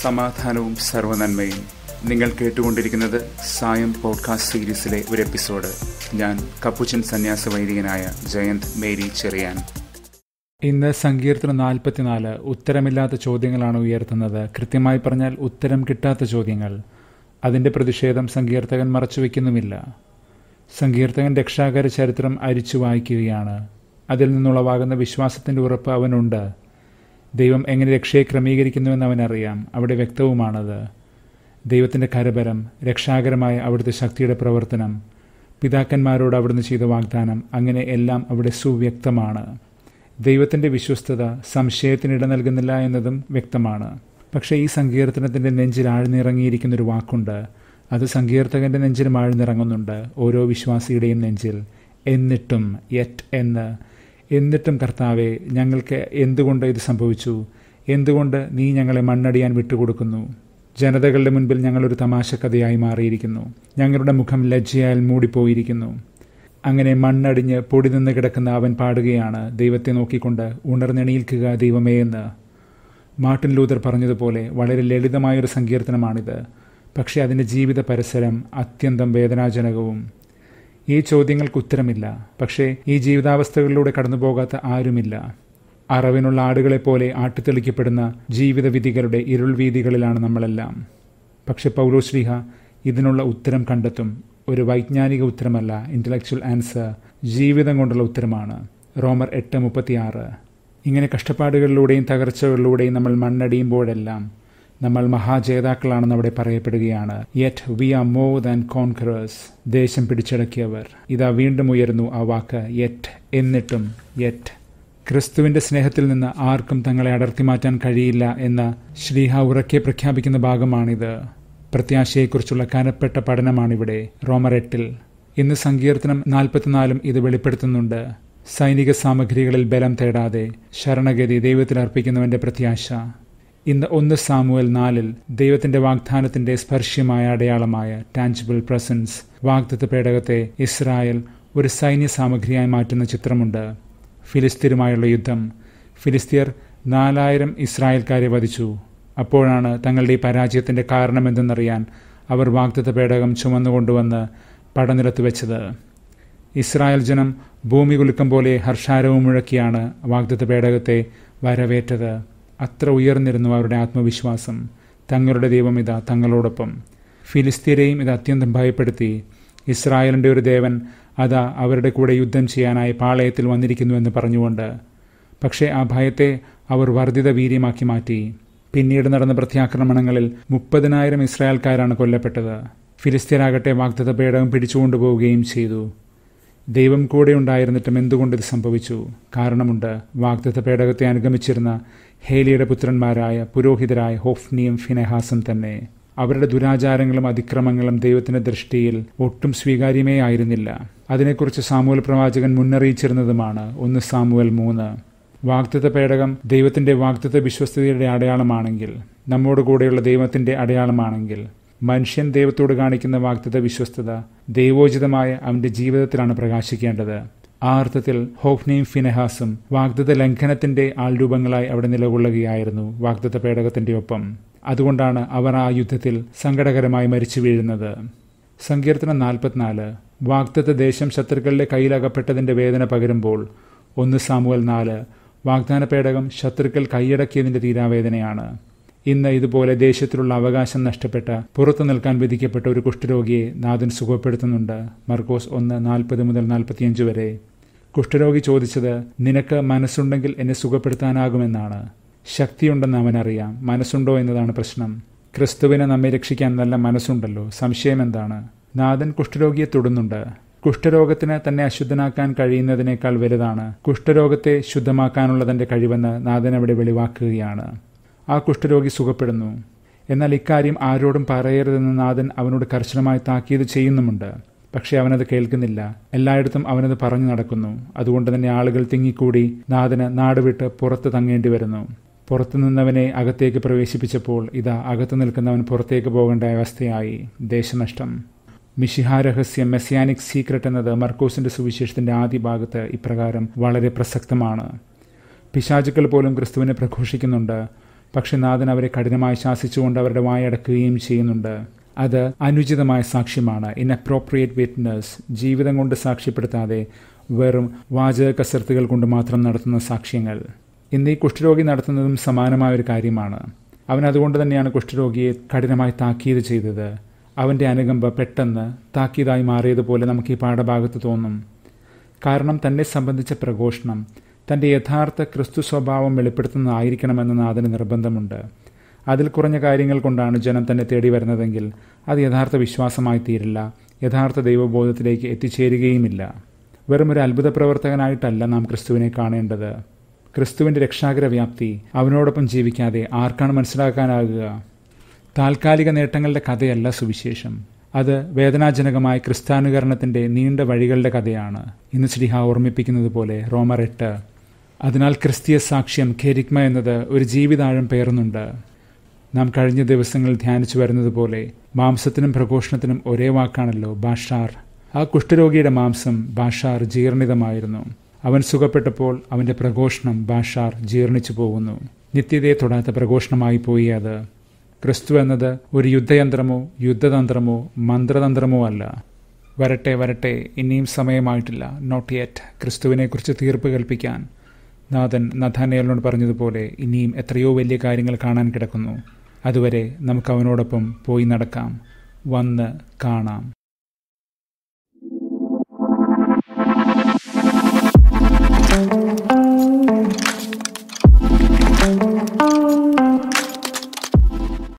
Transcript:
സമാധാനവും സർവ്വനന്മയും. നിങ്ങൾ കേട്ടുകൊണ്ടിരിക്കുന്നത് സായം പോഡ്കാസ്റ്റ് സീരീസിലെ ഒരു എപ്പിസോഡ്. ഞാൻ കപ്പുച്ചൻ സന്യാസ വൈദികനായ ജയന്ത് മേരി ചെറിയാൻ. ഇന്ന് സങ്കീർത്തനം 44 ഉത്തരമില്ലാത്ത ചോദ്യങ്ങളാണ് ഉയർത്തുന്നത്. കൃത്യമായി പറഞ്ഞാൽ ഉത്തരം കിട്ടാത്ത ചോദ്യങ്ങൾ. അതിൻ്റെ പ്രതിഷേധം സങ്കീർത്തകൻ മറച്ചുവെക്കുന്നുമില്ല. സങ്കീർത്തകൻ രക്ഷാകര ചരിത്രം അരിച്ചു വായിക്കുകയാണ്. അതിൽ നിന്നുളവാകുന്ന വിശ്വാസത്തിൻ്റെ ഉറപ്പ് അവനുണ്ട്. ദൈവം എങ്ങനെ രക്ഷയെ ക്രമീകരിക്കുന്നുവെന്ന് അവനറിയാം. അവിടെ വ്യക്തവുമാണത്. ദൈവത്തിൻ്റെ കരബലം, രക്ഷാകരമായ അവിടുത്തെ ശക്തിയുടെ പ്രവർത്തനം, പിതാക്കന്മാരോട് അവിടുന്ന് ചെയ്ത വാഗ്ദാനം, അങ്ങനെ എല്ലാം അവിടെ സുവ്യക്തമാണ്. ദൈവത്തിൻ്റെ വിശ്വസ്തത സംശയത്തിനിട നൽകുന്നില്ല എന്നതും വ്യക്തമാണ്. പക്ഷേ ഈ സങ്കീർത്തനത്തിൻ്റെ നെഞ്ചിൽ ആഴ്ന്നിറങ്ങിയിരിക്കുന്നൊരു വാക്കുണ്ട്. അത് സങ്കീർത്തകൻ്റെ നെഞ്ചിലും ആഴ്ന്നിറങ്ങുന്നുണ്ട്, ഓരോ വിശ്വാസിയുടെയും നെഞ്ചിൽ. എന്നിട്ടും, എന്നിട്ടും കർത്താവെ, ഞങ്ങൾക്ക് എന്തുകൊണ്ട് ഇത് സംഭവിച്ചു? എന്തുകൊണ്ട് നീ ഞങ്ങളെ മണ്ണടിയാൻ വിട്ടുകൊടുക്കുന്നു? ജനതകളുടെ മുൻപിൽ ഞങ്ങളൊരു തമാശക്കഥയായി മാറിയിരിക്കുന്നു. ഞങ്ങളുടെ മുഖം ലജ്ജയാൽ മൂടിപ്പോയിരിക്കുന്നു. അങ്ങനെ മണ്ണടിഞ്ഞ് പൊടി നിന്ന് കിടക്കുന്ന അവൻ പാടുകയാണ് ദൈവത്തെ നോക്കിക്കൊണ്ട്, ഉണർന്നെണീൽക്കുക ദൈവമേ എന്ന്. മാർട്ടിൻ ലൂതർ പറഞ്ഞതുപോലെ വളരെ ലളിതമായൊരു സങ്കീർത്തനമാണിത്. പക്ഷേ അതിൻ്റെ ജീവിത പരിസരം അത്യന്തം വേദനാജനകവും. ഈ ചോദ്യങ്ങൾക്ക് ഉത്തരമില്ല. പക്ഷേ ഈ ജീവിതാവസ്ഥകളിലൂടെ കടന്നുപോകാത്ത ആരുമില്ല. അറവിനുള്ള ആടുകളെപ്പോലെ ആട്ടിത്തെളിക്കപ്പെടുന്ന ജീവിത വിധികളുടെ ഇരുൾ വീതികളിലാണ് നമ്മളെല്ലാം. പക്ഷെ പൗലോശ്ലീഹ ഇതിനുള്ള ഉത്തരം കണ്ടെത്തും. ഒരു വൈജ്ഞാനിക ഉത്തരമല്ല, ഇൻ്റലക്ച്വൽ ആൻസർ, ജീവിതം കൊണ്ടുള്ള ഉത്തരമാണ്. റോമർ 8:36. ഇങ്ങനെ കഷ്ടപ്പാടുകളിലൂടെയും തകർച്ചകളിലൂടെയും നമ്മൾ മണ്ണടിയുമ്പോഴെല്ലാം നമ്മൾ മഹാജേതാക്കളാണെന്ന് അവിടെ പറയപ്പെടുകയാണ്. Yet we are more than conquerors, ദേശം പിടിച്ചടക്കിയവർ. ഇതാ വീണ്ടും ഉയരുന്നു ആ വാക്ക്, യെറ്റ്, എന്നിട്ടും, യെറ്റ്. ക്രിസ്തുവിൻ്റെ സ്നേഹത്തിൽ നിന്ന് ആർക്കും തങ്ങളെ അടർത്തി മാറ്റാൻ കഴിയില്ല എന്ന ശ്ലീഹ ഉറക്കെ പ്രഖ്യാപിക്കുന്ന ഭാഗമാണിത്. പ്രത്യാശയെക്കുറിച്ചുള്ള കനപ്പെട്ട പഠനമാണിവിടെ റോമർ 8. ഇന്ന് സങ്കീർത്തനം 44 ഇത് വെളിപ്പെടുത്തുന്നുണ്ട്. സൈനിക സാമഗ്രികളിൽ ബലം തേടാതെ ശരണഗതി ദൈവത്തിൽ അർപ്പിക്കുന്നവൻ്റെ പ്രത്യാശ. ഇന്ന് 1 സാമുവേൽ 4 ദൈവത്തിൻ്റെ വാഗ്ദാനത്തിൻ്റെ സ്പർശ്യമായ അടയാളമായ ടാഞ്ചിബിൾ പ്രസൻസ്, വാഗ്ദത്ത പേടകത്തെ ഇസ്രായേൽ ഒരു സൈന്യ സാമഗ്രിയായി മാറ്റുന്ന ചിത്രമുണ്ട്. ഫിലിസ്തീനുമായുള്ള യുദ്ധം. ഫിലിസ്തീർ 4000 ഇസ്രായേൽക്കാരെ വധിച്ചു. അപ്പോഴാണ് തങ്ങളുടെ ഈ പരാജയത്തിൻ്റെ കാരണമെന്തെന്നറിയാൻ അവർ വാഗ്ദത്ത പേടകം ചുമന്നുകൊണ്ടുവന്ന് പടനിലത്ത് വെച്ചത്. ഇസ്രായേൽ ജനം ഭൂമി കുലുക്കം പോലെ ഹർഷാരവും മുഴക്കിയാണ് വാഗ്ദത്ത പേടകത്തെ വരവേറ്റത്. അത്ര ഉയർന്നിരുന്നു അവരുടെ ആത്മവിശ്വാസം. തങ്ങളുടെ ദൈവം ഇതാ തങ്ങളോടൊപ്പം. ഫിലിസ്തീനെയും ഇത് അത്യന്തം ഭയപ്പെടുത്തി. ഇസ്രായേലിൻ്റെ ഒരു ദേവൻ അതാ അവരുടെ കൂടെ യുദ്ധം ചെയ്യാനായി പാളയത്തിൽ വന്നിരിക്കുന്നുവെന്ന് പറഞ്ഞുകൊണ്ട്. പക്ഷേ ആ ഭയത്തെ അവർ വർദ്ധിത വീര്യമാക്കി മാറ്റി. പിന്നീട് നടന്ന പ്രത്യാക്രമണങ്ങളിൽ 30,000 ഇസ്രായേൽക്കാരാണ് കൊല്ലപ്പെട്ടത്. ഫിലിസ്തീനാകട്ടെ വാഗ്ദത്ത പേടകം പിടിച്ചുകൊണ്ടുപോവുകയും ചെയ്തു. ദൈവം കൂടെ ഉണ്ടായിരുന്നിട്ടും എന്തുകൊണ്ടിത് സംഭവിച്ചു? കാരണമുണ്ട്. വാഗ്ദത്ത പേടകത്തെ അനുഗമിച്ചിരുന്ന ഹേലിയുടെ പുത്രന്മാരായ പുരോഹിതരായ ഹോഫ്നിയും ഫിനെഹാസും തന്നെ. അവരുടെ ദുരാചാരങ്ങളും അതിക്രമങ്ങളും ദൈവത്തിൻ്റെ ദൃഷ്ടിയിൽ ഒട്ടും സ്വീകാര്യമേ ആയിരുന്നില്ല. അതിനെക്കുറിച്ച് സാമുവേൽ പ്രവാചകൻ മുന്നറിയിച്ചിരുന്നതുമാണ്. 1 സാമുവേൽ 3. വാഗ്ദത്ത പേടകം ദൈവത്തിൻ്റെ വാഗ്ദത്ത വിശ്വസ്തതയുടെ അടയാളമാണെങ്കിൽ, നമ്മോട് കൂടെയുള്ള ദൈവത്തിൻ്റെ അടയാളമാണെങ്കിൽ, മനുഷ്യൻ ദൈവത്തോട് കാണിക്കുന്ന വാഗ്ദത്ത വിശ്വസ്തത ദൈവോചിതമായ അവൻ്റെ ജീവിതത്തിലാണ് പ്രകാശിക്കേണ്ടത്. ആ അർത്ഥത്തിൽ ഹോഫ്നിയും ഫിനെഹാസും വാഗ്ദത്ത ലംഘനത്തിൻ്റെ ആൾരൂപങ്ങളായി അവിടെ നിലകൊള്ളുകയായിരുന്നു വാഗ്ദത്ത പേടകത്തിൻ്റെ ഒപ്പം. അതുകൊണ്ടാണ് അവർ ആ യുദ്ധത്തിൽ സങ്കടകരമായി മരിച്ചു വീഴുന്നത്. സങ്കീർത്തനം 44 വാഗ്ദത്ത ദേശം ശത്രുക്കളുടെ കയ്യിലകപ്പെട്ടതിൻ്റെ വേദന പകരുമ്പോൾ 1 സാമുവേൽ 4 വാഗ്ദാന പേടകം ശത്രുക്കൾ കൈയടക്കിയതിൻ്റെ തീരാവേദനയാണ്. ഇന്ന് ഇതുപോലെ ദേശത്തിലുള്ള അവകാശം നഷ്ടപ്പെട്ട, പുറത്തു നിൽക്കാൻ വിധിക്കപ്പെട്ട ഒരു കുഷ്ഠരോഗിയെ നാഥൻ സുഖപ്പെടുത്തുന്നുണ്ട്. മർക്കോസ് 1:40-45 വരെ. കുഷ്ഠരോഗി ചോദിച്ചത്, നിനക്ക് മനസ്സുണ്ടെങ്കിൽ എന്നെ സുഖപ്പെടുത്താനാകുമെന്നാണ്. ശക്തിയുണ്ടെന്ന് അവനറിയാം, മനസ്സുണ്ടോ എന്നതാണ് പ്രശ്നം. ക്രിസ്തുവിനെ നമ്മെ രക്ഷിക്കാൻ നല്ല മനസ്സുണ്ടല്ലോ, സംശയം എന്താണ്? നാഥൻ കുഷ്ഠരോഗിയെ തൊടുന്നുണ്ട്. കുഷ്ഠരോഗത്തിന് തന്നെ അശുദ്ധനാക്കാൻ കഴിയുന്നതിനേക്കാൾ വലുതാണ് കുഷ്ഠരോഗത്തെ ശുദ്ധമാക്കാനുള്ള തൻ്റെ കഴിവെന്ന് നാഥൻ അവിടെ വെളിവാക്കുകയാണ്. ആ കുഷ്ഠരോഗി സുഖപ്പെടുന്നു. എന്നാൽ ഇക്കാര്യം ആരോടും പറയരുതെന്ന് നാഥൻ അവനോട് കർശനമായി താക്കീത് ചെയ്യുന്നുമുണ്ട്. പക്ഷെ അവനത് കേൾക്കുന്നില്ല. എല്ലായിടത്തും അവനത് പറഞ്ഞു നടക്കുന്നു. അതുകൊണ്ട് തന്നെ ആളുകൾ തിങ്ങിക്കൂടി നാഥന് നാടുവിട്ട് പുറത്ത് തങ്ങേണ്ടി വരുന്നു. പുറത്തു നിന്നവനെ അകത്തേക്ക് പ്രവേശിപ്പിച്ചപ്പോൾ ഇതാ അകത്തു നിൽക്കുന്നവൻ പുറത്തേക്ക് പോകേണ്ട അവസ്ഥയായി. ദേശനഷ്ടം. മിശിഹാരഹസ്യം, മെസ്സിയാനിക് സീക്രട്ട് എന്നത് മർക്കോസിൻ്റെ സുവിശേഷത്തിൻ്റെ ആദ്യ ഭാഗത്ത് ഇപ്രകാരം വളരെ പ്രസക്തമാണ്. പിശാചുക്കൾ പോലും ക്രിസ്തുവിനെ പ്രഘോഷിക്കുന്നുണ്ട്. പക്ഷെ നാഥൻ അവരെ കഠിനമായി ശാസിച്ചുകൊണ്ട് അവരുടെ വായടക്കുകയും ചെയ്യുന്നുണ്ട്. അത് അനുചിതമായ സാക്ഷ്യമാണ്. Inappropriate witness. ജീവിതം കൊണ്ട് സാക്ഷ്യപ്പെടുത്താതെ വെറും വാചക കസർത്തുകൾ കൊണ്ട് മാത്രം നടത്തുന്ന സാക്ഷ്യങ്ങൾ. ഇന്ന് ഈ കുഷ്ഠരോഗി നടത്തുന്നതും സമാനമായ ഒരു കാര്യമാണ്. അവൻ അതുകൊണ്ട് തന്നെയാണ് കുഷ്ഠരോഗിയെ കഠിനമായി താക്കീത് ചെയ്തത്. അവൻ്റെ അനുകമ്പ പെട്ടെന്ന് താക്കീതായി മാറിയതുപോലെ നമുക്ക് ഈ പാഠഭാഗത്ത് തോന്നും. കാരണം തന്നെ സംബന്ധിച്ച പ്രഘോഷണം തൻ്റെ യഥാർത്ഥ ക്രിസ്തു സ്വഭാവം വെളിപ്പെടുത്തുന്നതായിരിക്കണമെന്ന് നാഥന് നിർബന്ധമുണ്ട്. അതിൽ കുറഞ്ഞ കാര്യങ്ങൾ കൊണ്ടാണ് ജനം തന്നെ തേടി വരുന്നതെങ്കിൽ അത് യഥാർത്ഥ വിശ്വാസമായി തീരില്ല, യഥാർത്ഥ ദൈവബോധത്തിലേക്ക് എത്തിച്ചേരുകയുമില്ല. വെറും ഒരു അത്ഭുത പ്രവർത്തകനായിട്ടല്ല നാം ക്രിസ്തുവിനെ കാണേണ്ടത്. ക്രിസ്തുവിൻ്റെ രക്ഷാകര വ്യാപ്തി അവനോടൊപ്പം ജീവിക്കാതെ ആർക്കാണ് മനസ്സിലാക്കാനാകുക? താൽക്കാലിക നേട്ടങ്ങളുടെ കഥയല്ല സുവിശേഷം. അത് വേദനാജനകമായ ക്രിസ്ത്യാനുകരണത്തിൻ്റെ നീണ്ട വഴികളുടെ കഥയാണ്. ഇന്ന് ശ്ലീഹ ഓർമ്മിപ്പിക്കുന്നത് പോലെ റോമർ 8. അതിനാൽ ക്രിസ്തീയ സാക്ഷ്യം ഖെരിഗ്മ എന്നത് ഒരു ജീവിതാഴം പേറുന്നുണ്ട്. നാം കഴിഞ്ഞ ദിവസങ്ങളിൽ ധ്യാനിച്ചു വരുന്നത് പോലെ മാംസത്തിനും പ്രഘോഷണത്തിനും ഒരേ വാക്കാണല്ലോ ബാഷാർ. ആ കുഷ്ഠരോഗിയുടെ മാംസം ബാഷാർ ജീർണിതമായിരുന്നു. അവൻ സുഖപ്പെട്ടപ്പോൾ അവൻ്റെ പ്രഘോഷണം ബാഷാർ ജീർണിച്ചു പോകുന്നു. നിത്യതയെ തൊടാത്ത പ്രഘോഷണമായി പോയി അത്. ക്രിസ്തു എന്നത് ഒരു യുദ്ധയന്ത്രമോ യുദ്ധതന്ത്രമോ മന്ത്രതന്ത്രമോ അല്ല. വരട്ടെ വരട്ടെ, ഇനിയും സമയമായിട്ടില്ല, നോട്ട് യെറ്റ്, ക്രിസ്തുവിനെക്കുറിച്ച് തീർപ്പ് കൽപ്പിക്കാൻ. നാഥൻ നഥാനയേലിനോട് പറഞ്ഞതുപോലെ ഇനിയും എത്രയോ വലിയ കാര്യങ്ങൾ കാണാൻ കിടക്കുന്നു. അതുവരെ നമുക്ക് അവനോടൊപ്പം പോയി നടക്കാം, വന്ന് കാണാം. Thank you.